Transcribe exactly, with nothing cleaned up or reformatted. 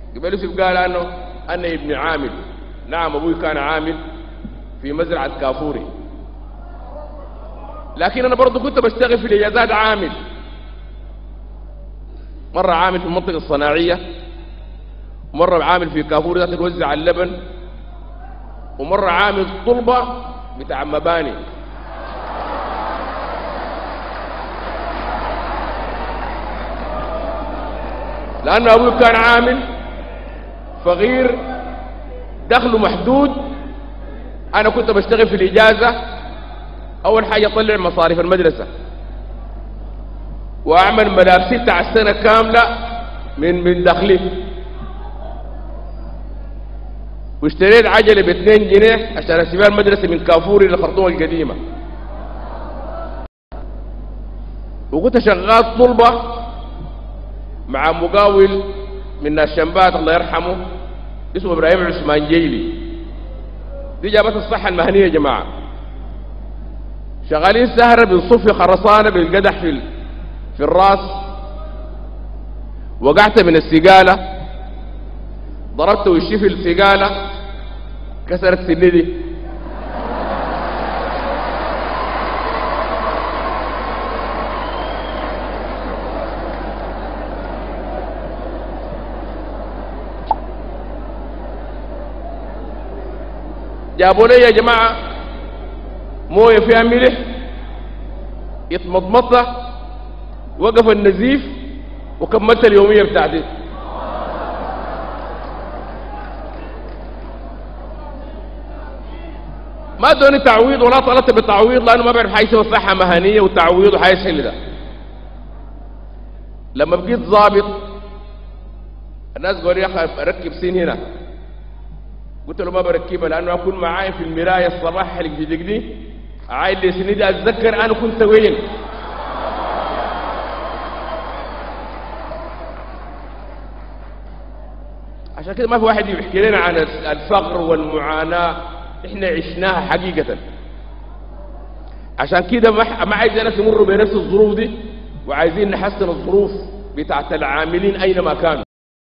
قبل يوسف قال انه انا ابن عامل. نعم ابوي كان عامل في مزرعه كافوري، لكن انا برضه كنت بشتغل في الاجازات عامل. مره عامل في المنطقه الصناعيه، ومره عامل في كافوري ذات توزع اللبن، ومره عامل طلبه بتاع مباني. لأن أبوي كان عامل فقير دخله محدود، أنا كنت بشتغل في الإجازة. أول حاجة أطلع مصاريف المدرسة وأعمل ملابسي بتاع السنة كاملة من من دخلي. واشتريت عجلة باثنين جنيه عشان أسيبها المدرسة من كافوري للخرطوم القديمة. وكنت شغال طلبة مع مقاول من الشنبات الله يرحمه اسمه ابراهيم عثمان جيلي. دي جابت الصحة المهنية يا جماعة. شغالين سهرة بنصفي خرسانة بالقدح في في الراس. وقعت من السقالة، ضربت وشي في السقالة، كسرت سندي. جابوا لي يا جماعة موية فيها ملح، يتمضمطها، وقف النزيف، وكملت اليومية بتاعتي. ما ادوني تعويض ولا طلبت بتعويض، لانه ما بعرف حيسوي صحة مهنية وتعويض وحيسهل ده. لما بقيت ظابط الناس قالوا لي يا اخي اركب سين هنا. قلت له ما بركبها، لانه اكون معاي في المرايه الصباح حلق في دقني عايل لي سنيدي اتذكر انا كنت وين. عشان كده ما في واحد يحكي لنا عن الفقر والمعاناه، احنا عشناها حقيقه. عشان كده ما عايز الناس يمروا بنفس الظروف دي، وعايزين نحسن الظروف بتاعت العاملين اينما كانوا.